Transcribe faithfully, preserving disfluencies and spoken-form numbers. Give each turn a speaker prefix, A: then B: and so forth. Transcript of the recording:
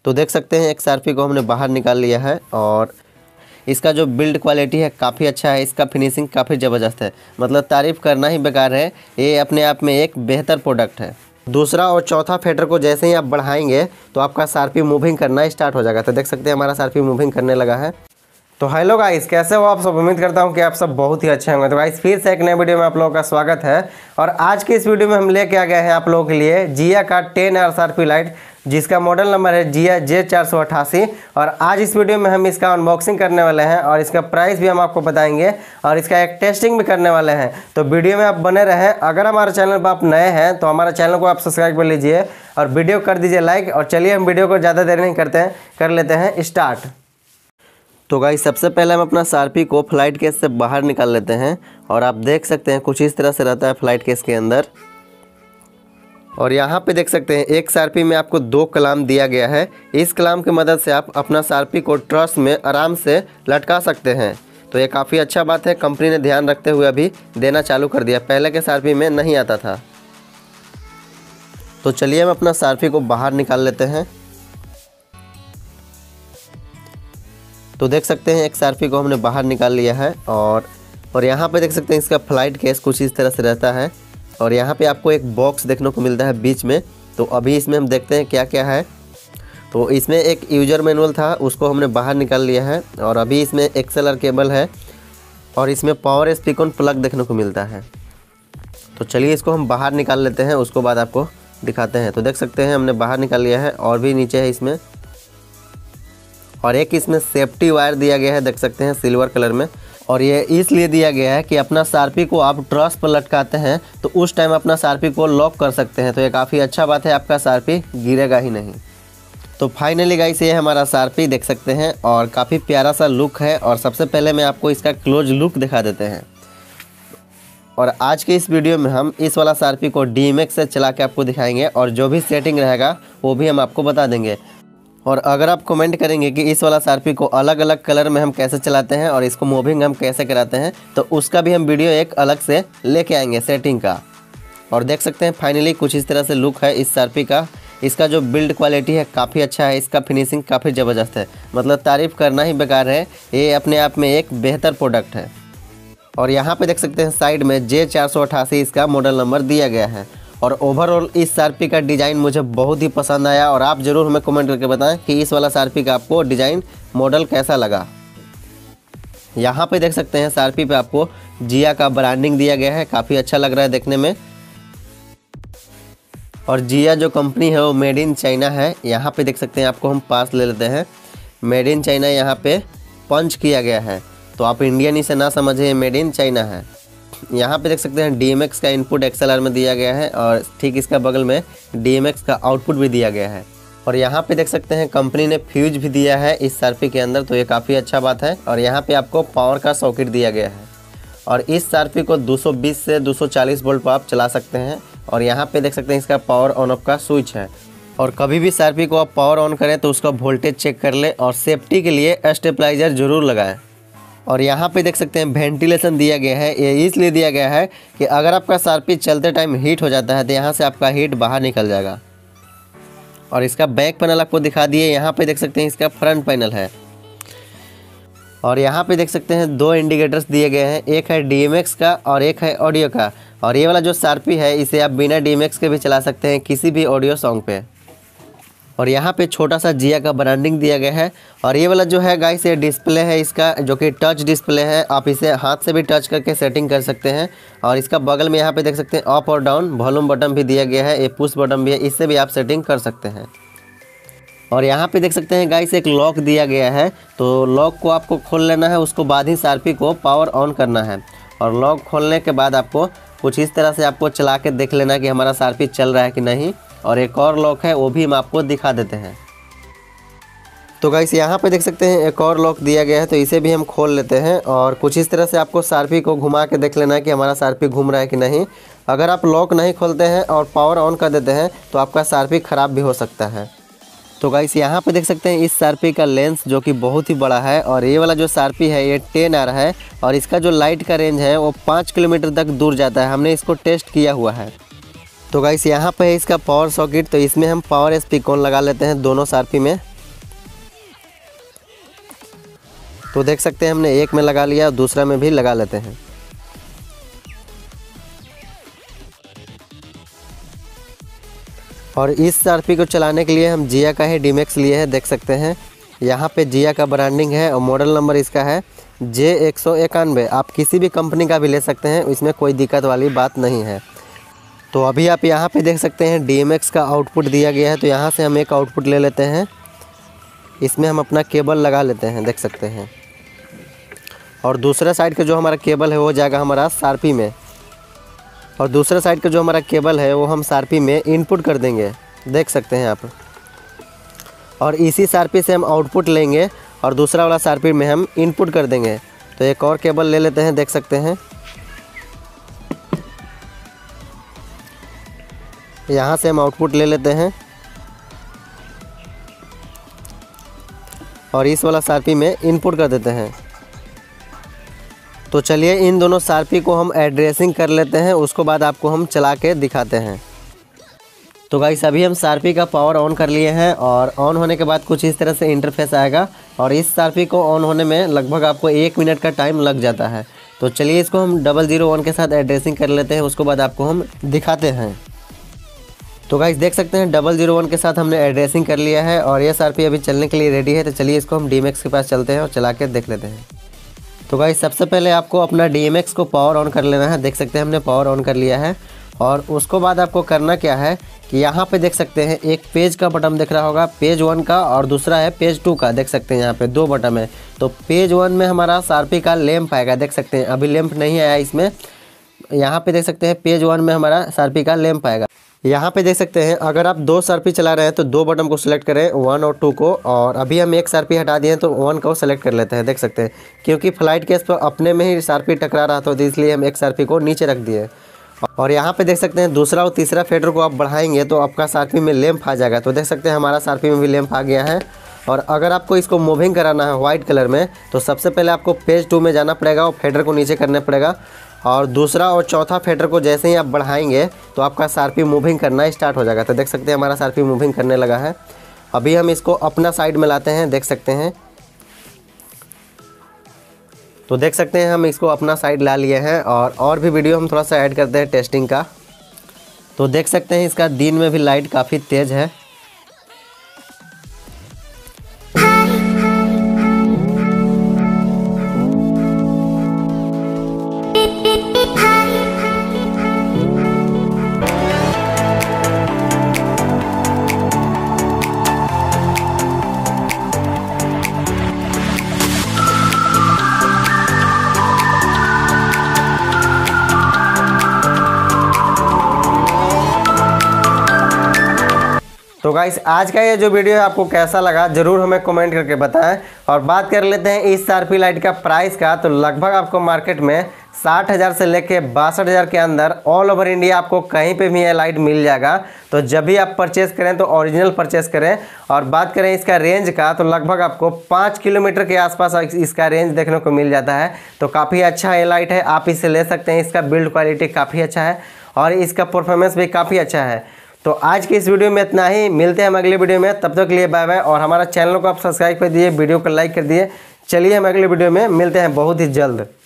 A: तो देख सकते हैं एक शार्पी को हमने बाहर निकाल लिया है और इसका जो बिल्ड क्वालिटी है काफ़ी अच्छा है। इसका फिनिशिंग काफ़ी ज़बरदस्त है, मतलब तारीफ़ करना ही बेकार है। ये अपने आप में एक बेहतर प्रोडक्ट है। दूसरा और चौथा फेडर को जैसे ही आप बढ़ाएंगे तो आपका शार्पी मूविंग करना स्टार्ट हो जाएगा। तो देख सकते हैं हमारा शार्पी मूविंग करने लगा है। तो हेलो गाइस, कैसे हो आप सब? उम्मीद करता हूं कि आप सब बहुत ही अच्छे होंगे। तो गाइस फिर से एक नए वीडियो में आप लोगों का स्वागत है। और आज के इस वीडियो में हम लेके आ गए हैं आप लोगों के लिए जिया का टेन आर शार्पी लाइट, जिसका मॉडल नंबर है जिया जे चार सौ अठासी। और आज इस वीडियो में हम इसका अनबॉक्सिंग करने वाले हैं और इसका प्राइस भी हम आपको बताएंगे और इसका एक टेस्टिंग भी करने वाले हैं। तो वीडियो में आप बने रहें। अगर हमारे चैनल पर आप नए हैं तो हमारे चैनल को आप सब्सक्राइब कर लीजिए और वीडियो कर दीजिए लाइक। और चलिए हम वीडियो को ज़्यादा देर नहीं करते हैं, कर लेते हैं स्टार्ट। तो गाइस सबसे पहले हम अपना शार्पी को फ्लाइट केस से बाहर निकाल लेते हैं और आप देख सकते हैं कुछ इस तरह से रहता है फ्लाइट केस के अंदर। और यहाँ पे देख सकते हैं एक शार्पी में आपको दो कलाम दिया गया है। इस कलाम की मदद से आप अपना शार्पी को ट्रस में आराम से लटका सकते हैं। तो ये काफ़ी अच्छा बात है, कंपनी ने ध्यान रखते हुए अभी देना चालू कर दिया, पहले के शार्पी में नहीं आता था। तो चलिए हम अपना शार्पी को बाहर निकाल लेते हैं। तो देख सकते हैं एक शार्पी को हमने बाहर निकाल लिया है और और यहाँ पे देख सकते हैं इसका फ्लाइट केस कुछ इस तरह से रहता है। और यहाँ पे आपको एक बॉक्स देखने को मिलता है बीच में। तो अभी इसमें हम देखते हैं क्या क्या है। तो इसमें एक यूजर मैनुअल था, उसको हमने बाहर निकाल लिया है। और अभी इसमें एक्सएलआर केबल है और इसमें पावर स्पीकर प्लग देखने को मिलता है। तो चलिए इसको हम बाहर निकाल लेते हैं, उसको बाद आपको दिखाते हैं। तो देख सकते हैं हमने बाहर निकाल लिया है। और भी नीचे है इसमें, और एक इसमें सेफ्टी वायर दिया गया है, देख सकते हैं सिल्वर कलर में। और ये इसलिए दिया गया है कि अपना शार्पी को आप ट्रस पर लटकाते हैं तो उस टाइम अपना शार्पी को लॉक कर सकते हैं। तो ये काफ़ी अच्छा बात है, आपका शार्पी गिरेगा ही नहीं। तो फाइनली गाइस ये हमारा शार्पी देख सकते हैं और काफ़ी प्यारा सा लुक है। और सबसे पहले मैं आपको इसका क्लोज लुक दिखा देते हैं। और आज के इस वीडियो में हम इस वाला शार्पी को डी एम एक्स से चला के आपको दिखाएंगे और जो भी सेटिंग रहेगा वो भी हम आपको बता देंगे। और अगर आप कमेंट करेंगे कि इस वाला शार्पी को अलग अलग कलर में हम कैसे चलाते हैं और इसको मूविंग हम कैसे कराते हैं, तो उसका भी हम वीडियो एक अलग से लेके आएंगे सेटिंग का। और देख सकते हैं फाइनली कुछ इस तरह से लुक है इस शार्पी का। इसका जो बिल्ड क्वालिटी है काफ़ी अच्छा है, इसका फिनिशिंग काफ़ी ज़बरदस्त है, मतलब तारीफ़ करना ही बेकार है। ये अपने आप में एक बेहतर प्रोडक्ट है। और यहाँ पर देख सकते हैं साइड में जे चार सौ अठासी इसका मॉडल नंबर दिया गया है। और ओवरऑल इस शार्पी का डिज़ाइन मुझे बहुत ही पसंद आया। और आप ज़रूर हमें कमेंट करके बताएं कि इस वाला शार्पी का आपको डिज़ाइन मॉडल कैसा लगा। यहाँ पे देख सकते हैं शार्पी पे आपको जिया का ब्रांडिंग दिया गया है, काफ़ी अच्छा लग रहा है देखने में। और जिया जो कंपनी है वो मेड इन चाइना है। यहाँ पे देख सकते हैं, आपको हम पास ले लेते हैं, मेड इन चाइना यहाँ पे पंच किया गया है। तो आप इंडियन इसे ना समझे, मेड इन चाइना है। यहाँ पे देख सकते हैं डी एम एक्स का इनपुट एक्सएलआर में दिया गया है और ठीक इसका बगल में डी एम एक्स का आउटपुट भी दिया गया है। और यहाँ पे देख सकते हैं कंपनी ने फ्यूज भी दिया है इस शार्पी के अंदर, तो ये काफ़ी अच्छा बात है। और यहाँ पे आपको पावर का सॉकेट दिया गया है और इस शार्पी को दो सौ बीस से दो सौ चालीस वोल्ट पर आप चला सकते हैं। और यहाँ पे देख सकते हैं इसका पावर ऑन ऑफ का स्विच है। और कभी भी शार्पी को आप पावर ऑन करें तो उसका वोल्टेज चेक कर ले और सेफ्टी के लिए स्टेबलाइजर ज़रूर लगाएं। और यहाँ पे देख सकते हैं वेंटिलेशन दिया गया है। ये इसलिए दिया गया है कि अगर आपका शार्पी चलते टाइम हीट हो जाता है तो यहाँ से आपका हीट बाहर निकल जाएगा। और इसका बैक पैनल आपको दिखा दिए। यहाँ पे देख सकते हैं इसका फ्रंट पैनल है। और यहाँ पे देख सकते हैं दो इंडिकेटर्स दिए गए हैं, एक है डी एम एक्स का और एक है ऑडियो का। और ये वाला जो शार्पी है इसे आप बिना डी एम एक्स के भी चला सकते हैं किसी भी ऑडियो सॉन्ग पे। और यहाँ पे छोटा सा जिया का ब्रांडिंग दिया गया है। और ये वाला जो है गाइस ये डिस्प्ले है इसका, जो कि टच डिस्प्ले है। आप इसे हाथ से भी टच करके सेटिंग कर सकते हैं। और इसका बगल में यहाँ पे देख सकते हैं अप और डाउन वॉल्यूम बटन भी दिया गया है, ये पुश बटन भी है, इससे भी आप सेटिंग कर सकते हैं। और यहाँ पे देख सकते हैं गाइस एक लॉक दिया गया है। तो लॉक को आपको खोल लेना है, उसको बाद ही शार्पी को पावर ऑन करना है। और लॉक खोलने के बाद आपको कुछ इस तरह से आपको चला के देख लेना कि हमारा शार्पी चल रहा है कि नहीं। और एक और लॉक है वो भी हम आपको दिखा देते हैं। तो गाइस यहाँ पे देख सकते हैं एक और लॉक दिया गया है, तो इसे भी हम खोल लेते हैं। और कुछ इस तरह से आपको शार्पी को घुमा के देख लेना है कि हमारा शार्पी घूम रहा है कि नहीं। अगर आप लॉक नहीं खोलते हैं और पावर ऑन कर देते हैं तो आपका शार्पी ख़राब भी हो सकता है। तो गाइस यहाँ पे देख सकते हैं इस शार्पी का लेंस जो कि बहुत ही बड़ा है। और ये वाला जो शार्पी है ये टेन आर है और इसका जो लाइट का रेंज है वो पाँच किलोमीटर तक दूर जाता है, हमने इसको टेस्ट किया हुआ है। तो गाइस यहाँ पे है इसका पावर सॉकेट, तो इसमें हम पावर स्पीकर लगा लेते हैं दोनों शार्पी में। तो देख सकते हैं हमने एक में लगा लिया और दूसरा में भी लगा लेते हैं। और इस शार्पी को चलाने के लिए हम जिया का ही डीमैक्स लिए हैं। देख सकते हैं यहाँ पे जिया का ब्रांडिंग है और मॉडल नंबर इसका है जे एक सौ इक्यानवे। आप किसी भी कंपनी का भी ले सकते हैं, इसमें कोई दिक्कत वाली बात नहीं है। तो अभी आप यहाँ पे देख सकते हैं डीएमएक्स का आउटपुट दिया गया है। तो यहाँ से हम एक आउटपुट ले लेते हैं, इसमें हम अपना केबल लगा लेते हैं। देख सकते हैं और दूसरा साइड का जो हमारा केबल है वो जाएगा हमारा शार्पी में, और दूसरा साइड का जो हमारा केबल है वो हम शार्पी में इनपुट कर देंगे। देख सकते हैं आप। और इसी शार्पी से हम आउटपुट लेंगे और दूसरा वाला शार्पी में हम इनपुट कर देंगे। तो एक और केबल ले लेते हैं। देख सकते हैं यहाँ से हम आउटपुट ले लेते हैं और इस वाला शार्पी में इनपुट कर देते हैं। तो चलिए इन दोनों शार्पी को हम एड्रेसिंग कर लेते हैं, उसको बाद आपको हम चला के दिखाते हैं। तो गाइस अभी हम शार्पी का पावर ऑन कर लिए हैं और ऑन होने के बाद कुछ इस तरह से इंटरफेस आएगा और इस शार्पी को ऑन होने में लगभग आपको एक मिनट का टाइम लग जाता है। तो चलिए इसको हम डबल ज़ीरो वन के साथ एड्रेसिंग कर लेते हैं, उसको बाद आपको हम दिखाते हैं। तो गाइस देख सकते हैं डबल ज़ीरो वन के साथ हमने एड्रेसिंग कर लिया है और ये शार्पी अभी चलने के लिए रेडी है। तो चलिए इसको हम डीएमएक्स के पास चलते हैं और चला के देख लेते हैं। तो गाइस सबसे पहले आपको अपना डीएमएक्स को पावर ऑन कर लेना है। देख सकते हैं हमने पावर ऑन कर लिया है और उसको बाद आपको करना क्या है कि यहाँ पे देख सकते हैं एक पेज का बटन दिख रहा होगा, पेज वन का, और दूसरा है पेज टू का। देख सकते हैं यहाँ पे दो बटन है। तो पेज वन में हमारा शार्पी का लैंप आएगा। देख सकते हैं अभी लैंप नहीं आया इसमें। यहाँ पे देख सकते हैं पेज वन में हमारा शार्पी का लैंप आएगा। यहाँ पे देख सकते हैं अगर आप दो शार्पी चला रहे हैं तो दो बटन को सिलेक्ट करें, वन और टू को। और अभी हम एक शार्पी हटा दिए तो वन को सेलेक्ट कर लेते हैं। देख सकते हैं क्योंकि फ्लाइट केस पर अपने में ही शार्पी टकरा रहा था, तो इसलिए हम एक शार्पी को नीचे रख दिए। और यहाँ पे देख सकते हैं दूसरा और तीसरा फेडर को आप बढ़ाएंगे तो आपका शार्पी में लैंप आ जाएगा। तो देख सकते हैं हमारा शार्पी में भी लैंप आ गया है। और अगर आपको इसको मूविंग कराना है वाइट कलर में तो सबसे पहले आपको पेज टू में जाना पड़ेगा और फेडर को नीचे करना पड़ेगा, और दूसरा और चौथा फेडर को जैसे ही आप बढ़ाएंगे तो आपका शार्पी मूविंग करना स्टार्ट हो जाएगा। तो देख सकते हैं हमारा शार्पी मूविंग करने लगा है। अभी हम इसको अपना साइड में लाते हैं। देख सकते हैं तो देख सकते हैं हम इसको अपना साइड ला लिए हैं। और और भी वीडियो हम थोड़ा सा ऐड करते हैं टेस्टिंग का। तो देख सकते हैं इसका दिन में भी लाइट काफ़ी तेज़ है। तो गाइस आज का ये जो वीडियो है आपको कैसा लगा ज़रूर हमें कमेंट करके बताएं। और बात कर लेते हैं इस शार्पी लाइट का प्राइस का। तो लगभग आपको मार्केट में साठ हज़ार से लेके बासठ हज़ार के अंदर ऑल ओवर इंडिया आपको कहीं पे भी ये लाइट मिल जाएगा। तो जब भी आप परचेज़ करें तो ओरिजिनल परचेज़ करें। और बात करें इसका रेंज का तो लगभग आपको पाँच किलोमीटर के आसपास इसका रेंज देखने को मिल जाता है। तो काफ़ी अच्छा ये लाइट है, आप इसे ले सकते हैं। इसका बिल्ड क्वालिटी काफ़ी अच्छा है और इसका परफॉर्मेंस भी काफ़ी अच्छा है। तो आज के इस वीडियो में इतना ही, मिलते हैं हम अगले वीडियो में। तब तक के लिए बाय बाय। और हमारा चैनल को आप सब्सक्राइब कर दिए, वीडियो को लाइक कर दिए। चलिए हम अगले वीडियो में मिलते हैं बहुत ही जल्द।